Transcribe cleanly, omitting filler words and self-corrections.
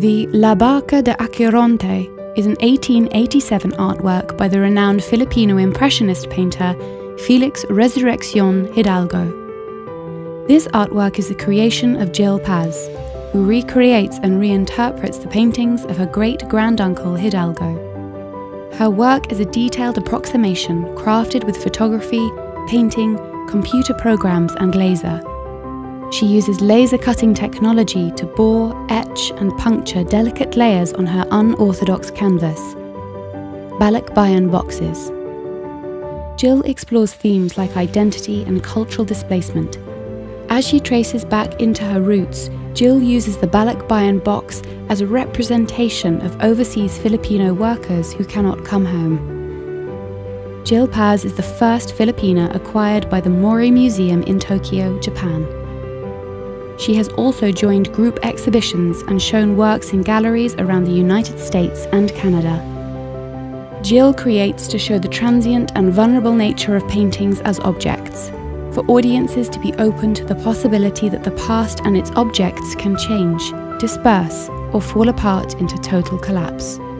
The Barca de Aqueronte is an 1887 artwork by the renowned Filipino Impressionist painter Felix Resurrección Hidalgo. This artwork is the creation of Jill Paz, who recreates and reinterprets the paintings of her great-granduncle Hidalgo. Her work is a detailed approximation crafted with photography, painting, computer programs and laser. She uses laser cutting technology to bore, etch and puncture delicate layers on her unorthodox canvas. BALIKBAYAN boxes. Jill explores themes like identity and cultural displacement. As she traces back into her roots, Jill uses the BALIKBAYAN box as a representation of overseas Filipino workers who cannot come home. Jill Paz is the first Filipina acquired by the Mori Museum in Tokyo, Japan. She has also joined group exhibitions and shown works in galleries around the United States and Canada. Jill creates to show the transient and vulnerable nature of paintings as objects, for audiences to be open to the possibility that the past and its objects can change, disperse, or fall apart into total collapse.